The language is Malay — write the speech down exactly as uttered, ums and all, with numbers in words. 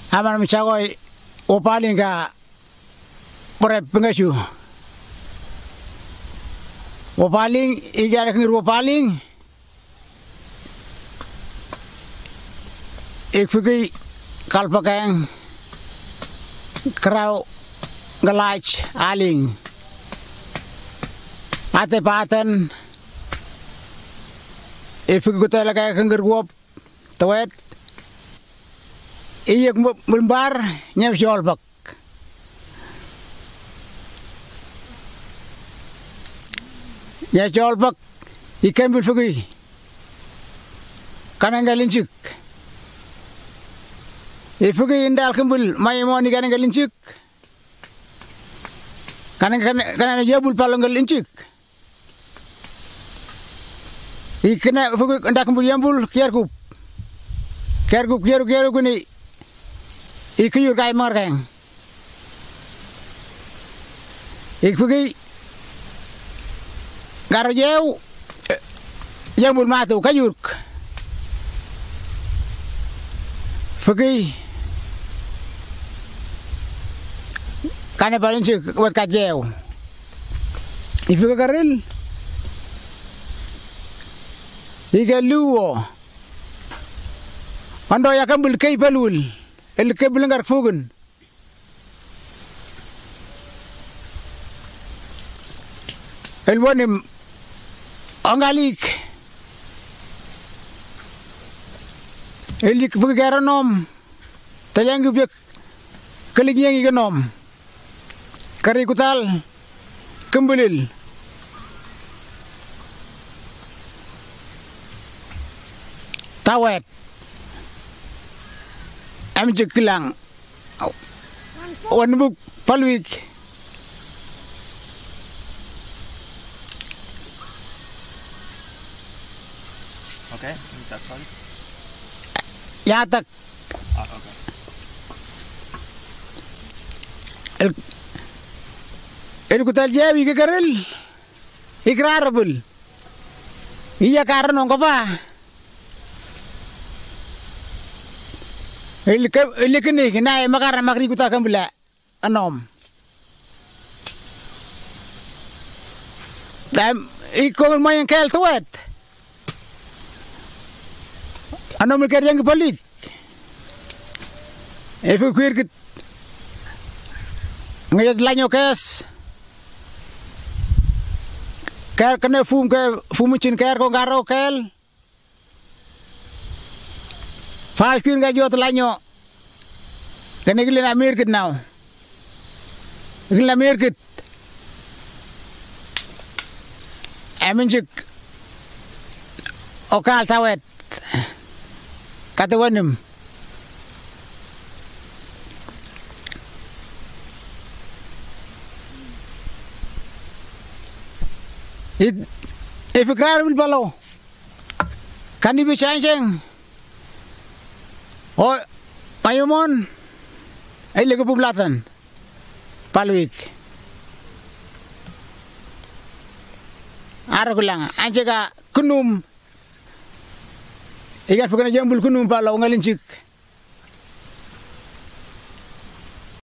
aman micagoy opaling ka pore pengasu opaling igara kengir opaling ik fikir kalpakang kerau ngelaj aling ate patan ik fikir kutai lagi kengir guop tawet iyak melembar nyam jolbak ya jolbak ikan bil fikir kanang galincik ifukui indal kembul mai mo ni kanang galincik kanang kanang jabul palong galincik ikena ifukui ndak kembul jambul kiarkup kiarkup kiaru kiaru kuni ikuyur kai markang ifukui garo jeu jambul matu kayurk fikui Kane paling sih buat kajau. Ibu karil. Iga luo. Ando ya kambul kay balul. El kay bulangar fugun. El wanim angalik. El lik fugaranom. Tayang gubyak kaligyang iganom. Kari kutal kembulil tawet am jeklang wanbuk palwik okay that's all yatak ah, okay el El kutal jawi ke karel ikrarabul iya karno ko pa el ke el kene kena makara makri kuta kambula anom dam ikon mayan kel tuwet anom ker yang balik efu kuir kit ngayat lanyo kes Ker kena fum ke fumucin ker ko garo kel. Fas pin ga jot lanyo. Kene gile na mirkit now. Gile na mirkit. Aminjik. Okal tawet. Katawanim. It if ikrar bil balo kan ibu chanceng oh ayomon ay lego publatan palwik aragulang anjega kunum iga fukana jambul kunum palo ngalincik